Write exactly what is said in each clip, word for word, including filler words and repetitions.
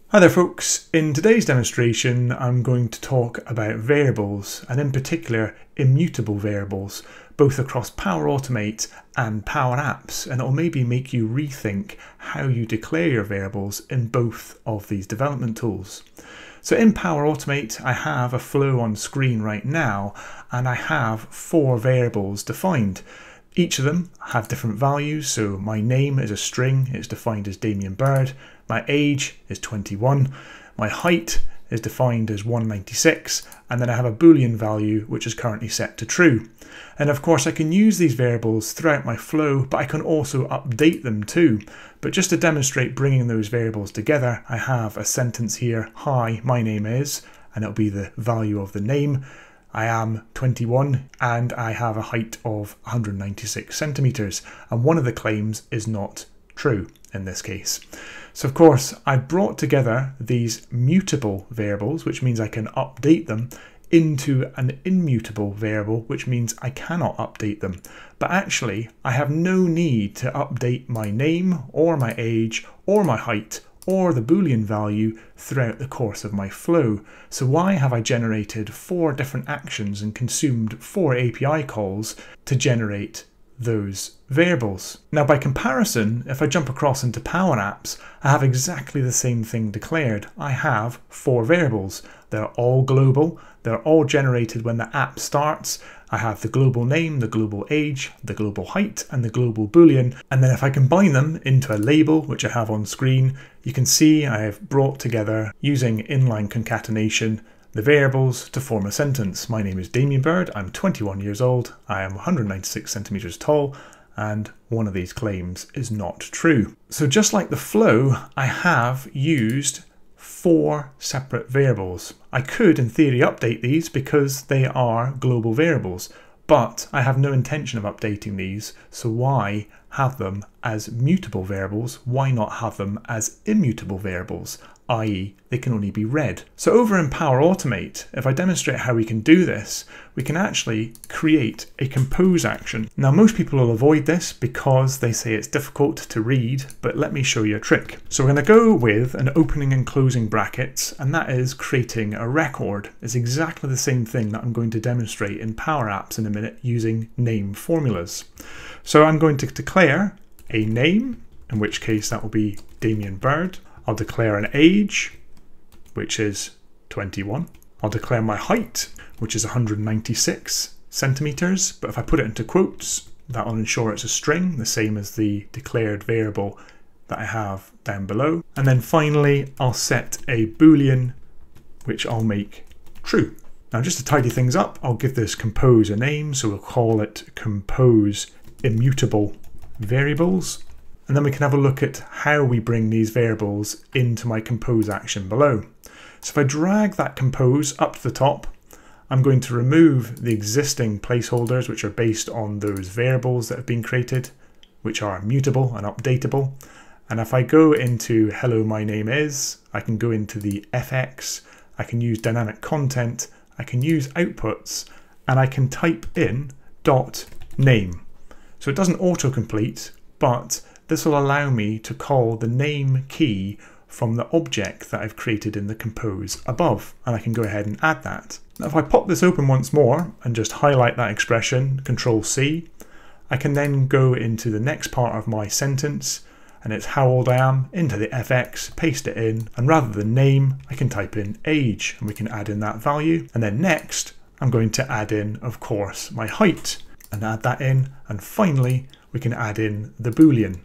Hi there folks, in today's demonstration I'm going to talk about variables and in particular immutable variables both across Power Automate and Power Apps, and it will maybe make you rethink how you declare your variables in both of these development tools. So in Power Automate I have a flow on screen right now and I have four variables defined. Each of them have different values, so my name is a string, it's defined as Damien Bird. My age is twenty-one, my height is defined as one ninety-six, and then I have a Boolean value which is currently set to true. And of course I can use these variables throughout my flow, but I can also update them too. But just to demonstrate bringing those variables together, I have a sentence here, hi, my name is, and it'll be the value of the name. I am twenty-one and I have a height of one hundred ninety-six centimeters, and one of the claims is not true in this case. So of course I brought together these mutable variables, which means I can update them, into an immutable variable, which means I cannot update them. But actually I have no need to update my name or my age or my height or the Boolean value throughout the course of my flow. So why have I generated four different actions and consumed four A P I calls to generate those variables? Now by comparison, if I jump across into Power Apps, I have exactly the same thing declared. I have four variables. They're all global. They're all generated when the app starts. I have the global name, the global age, the global height, and the global Boolean. And then if I combine them into a label, which I have on screen, you can see I have brought together, using inline concatenation, the variables to form a sentence. My name is Damien Bird, I'm twenty-one years old, I am one hundred ninety-six centimeters tall, and one of these claims is not true. So just like the flow, I have used four separate variables. I could in theory update these because they are global variables, but I have no intention of updating these, so why have them as mutable variables? Why not have them as immutable variables, that is they can only be read? So over in Power Automate, if I demonstrate how we can do this, we can actually create a compose action. Now most people will avoid this because they say it's difficult to read, but let me show you a trick. So we're going to go with an opening and closing brackets, and that is creating a record. It's exactly the same thing that I'm going to demonstrate in Power Apps in a minute using name formulas. So I'm going to declare a name, in which case that will be Damien Bird. I'll declare an age, which is twenty-one. I'll declare my height, which is one hundred ninety-six centimeters, but if I put it into quotes, that will ensure it's a string, the same as the declared variable that I have down below. And then finally, I'll set a Boolean, which I'll make true. Now just to tidy things up, I'll give this compose a name, so we'll call it compose immutable variables. And then we can have a look at how we bring these variables into my compose action below. So if I drag that compose up to the top, I'm going to remove the existing placeholders which are based on those variables that have been created, which are mutable and updatable. And if I go into hello my name is, I can go into the F X, I can use dynamic content, I can use outputs, and I can type in dot name. So it doesn't autocomplete, but this will allow me to call the name key from the object that I've created in the compose above, and I can go ahead and add that. Now if I pop this open once more and just highlight that expression, control C, I can then go into the next part of my sentence, and it's how old I am, into the F X, paste it in, and rather than name, I can type in age, and we can add in that value. And then next, I'm going to add in, of course, my height, and add that in, and finally, we can add in the Boolean,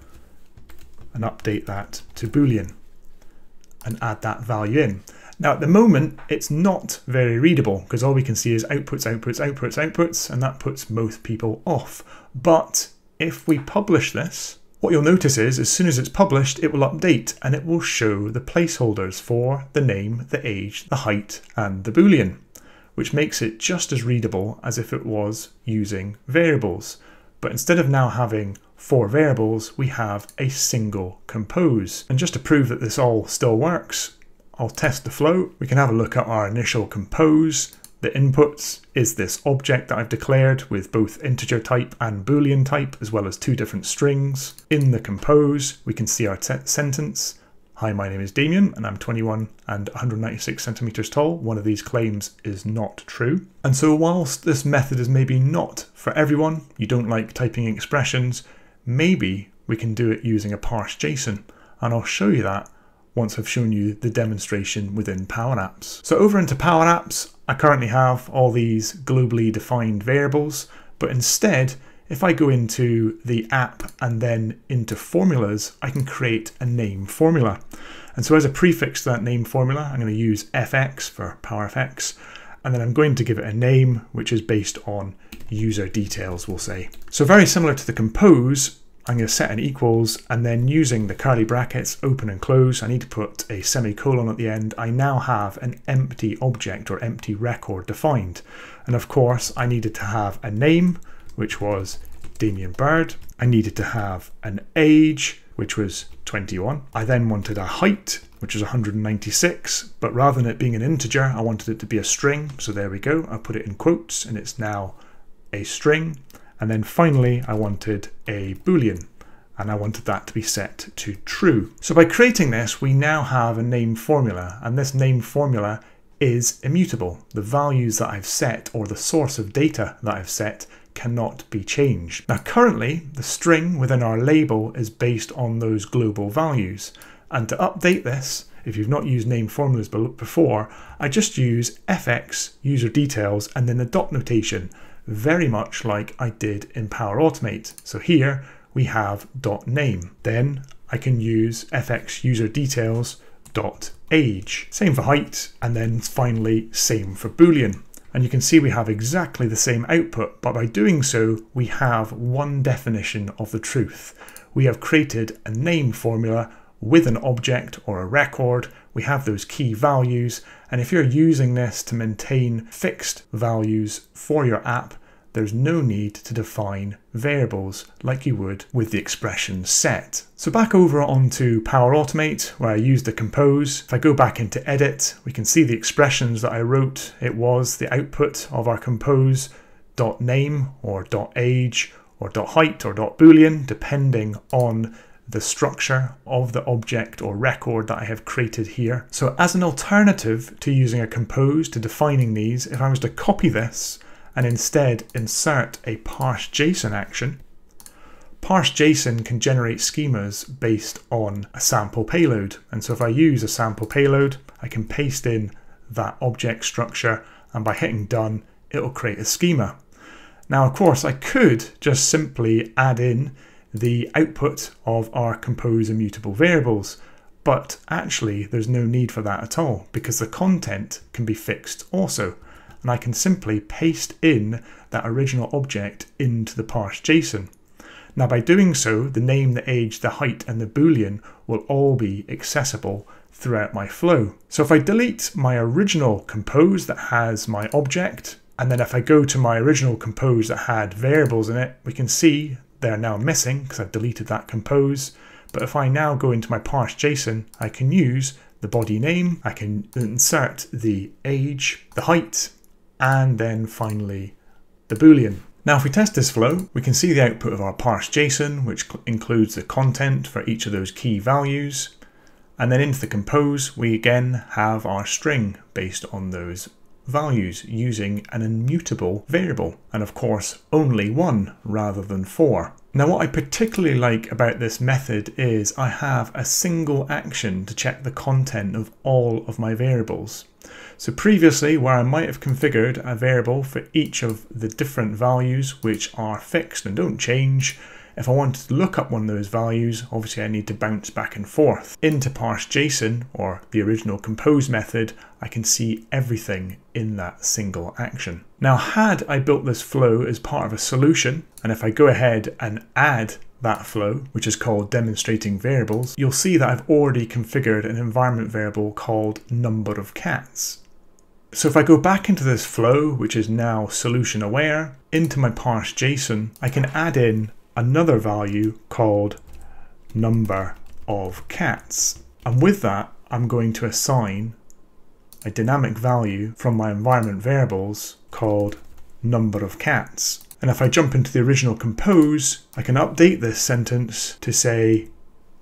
and update that to Boolean and add that value in. Now at the moment it's not very readable because all we can see is outputs, outputs, outputs, outputs, and that puts most people off. But if we publish this, what you'll notice is as soon as it's published it will update and it will show the placeholders for the name, the age, the height and the Boolean, which makes it just as readable as if it was using variables. But instead of now having four variables, we have a single compose. And just to prove that this all still works, I'll test the flow. We can have a look at our initial compose. The inputs is this object that I've declared with both integer type and Boolean type, as well as two different strings. In the compose, we can see our sentence, hi, my name is Damien and I'm twenty-one and one hundred ninety-six centimeters tall. One of these claims is not true. And so whilst this method is maybe not for everyone, you don't like typing expressions, maybe we can do it using a parse JSON. And I'll show you that once I've shown you the demonstration within Power Apps. So over into Power Apps, I currently have all these globally defined variables, but instead, if I go into the app and then into formulas, I can create a name formula. And so as a prefix to that name formula, I'm going to use F X for PowerFX, and then I'm going to give it a name which is based on user details, we'll say. So very similar to the compose, I'm going to set an equals, and then using the curly brackets open and close, I need to put a semicolon at the end. I now have an empty object or empty record defined. And of course, I needed to have a name, which was Damien Bird. I needed to have an age, which was twenty-one. I then wanted a height, which was one hundred ninety-six, but rather than it being an integer, I wanted it to be a string. So there we go. I put it in quotes and it's now a string. And then finally, I wanted a Boolean, and I wanted that to be set to true. So by creating this, we now have a name formula, and this name formula is immutable. The values that I've set, or the source of data that I've set, cannot be changed. Now currently, the string within our label is based on those global values. And to update this, if you've not used name formulas before, I just use F X user details and then the dot notation, very much like I did in Power Automate. So here we have dot name. Then I can use F X user details dot age. Same for height, and then finally same for Boolean. And you can see we have exactly the same output, but by doing so, we have one definition of the truth. We have created a name formula with an object or a record. We have those key values, and if you're using this to maintain fixed values for your app, there's no need to define variables like you would with the expression set. So back over onto Power Automate, where I used the compose. If I go back into edit, we can see the expressions that I wrote. It was the output of our compose dot name or dot age or dot height or dot boolean, depending on the structure of the object or record that I have created here. So as an alternative to using a compose to defining these, if I was to copy this and instead insert a parse JSON action, parse JSON can generate schemas based on a sample payload. And so if I use a sample payload, I can paste in that object structure, and by hitting done, it'll create a schema. Now, of course, I could just simply add in the output of our compose immutable variables, but actually there's no need for that at all, because the content can be fixed also. And I can simply paste in that original object into the parse JSON. Now by doing so, the name, the age, the height, and the Boolean will all be accessible throughout my flow. So if I delete my original compose that has my object, and then if I go to my original compose that had variables in it, we can see they're now missing because I've deleted that compose. But if I now go into my parse JSON, I can use the body name, I can insert the age, the height, and then finally the Boolean. Now if we test this flow, we can see the output of our parse JSON, which includes the content for each of those key values. And then into the compose, we again have our string based on those values using an immutable variable, and of course only one rather than four. Now what I particularly like about this method is I have a single action to check the content of all of my variables. So previously, where I might have configured a variable for each of the different values which are fixed and don't change, if I wanted to look up one of those values, obviously I need to bounce back and forth. Into parse JSON, or the original compose method, I can see everything in that single action. Now had I built this flow as part of a solution, and if I go ahead and add that flow, which is called demonstrating variables, you'll see that I've already configured an environment variable called number of cats. So if I go back into this flow, which is now solution aware, into my parse JSON, I can add in another value called number of cats. And with that, I'm going to assign a dynamic value from my environment variables called number of cats. And if I jump into the original compose, I can update this sentence to say,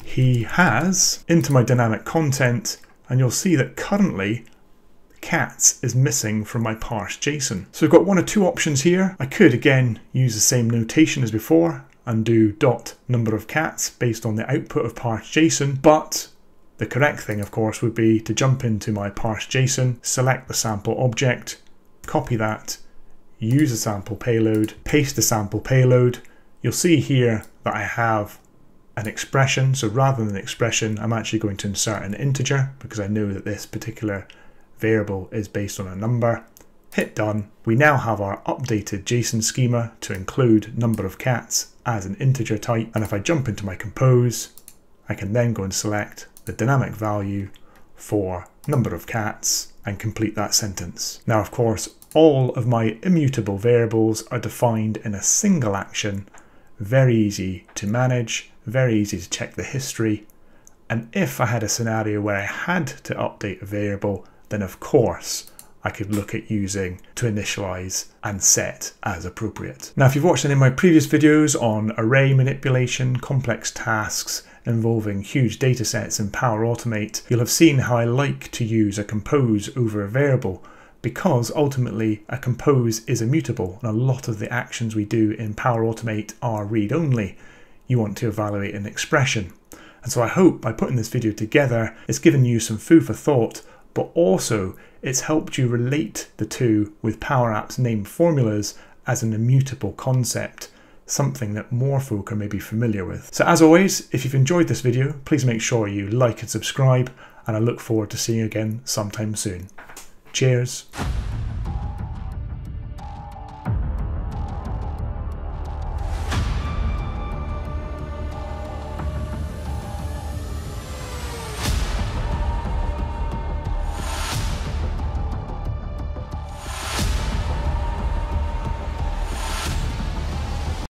he has into my dynamic content, and you'll see that currently cats is missing from my parse JSON. So I've got one or two options here. I could again use the same notation as before and do dot number of cats based on the output of parse JSON, but the correct thing of course would be to jump into my parse JSON, select the sample object, copy that, use a sample payload, paste the sample payload. You'll see here that I have an expression, so rather than an expression I'm actually going to insert an integer because I know that this particular variable is based on a number. Hit done. We now have our updated JSON schema to include number of cats as an integer type, and if I jump into my compose, I can then go and select the dynamic value for number of cats and complete that sentence. Now of course all of my immutable variables are defined in a single action, very easy to manage, very easy to check the history, and if I had a scenario where I had to update a variable, then of course I could look at using to initialize and set as appropriate. Now if you've watched any of my previous videos on array manipulation, complex tasks involving huge data sets in Power Automate, you'll have seen how I like to use a compose over a variable, because ultimately a compose is immutable and a lot of the actions we do in Power Automate are read-only. You want to evaluate an expression. And so I hope by putting this video together it's given you some food for thought, but also it's helped you relate the two with Power Apps name formulas as an immutable concept, something that more folk are maybe familiar with. So as always, if you've enjoyed this video, please make sure you like and subscribe, and I look forward to seeing you again sometime soon. Cheers.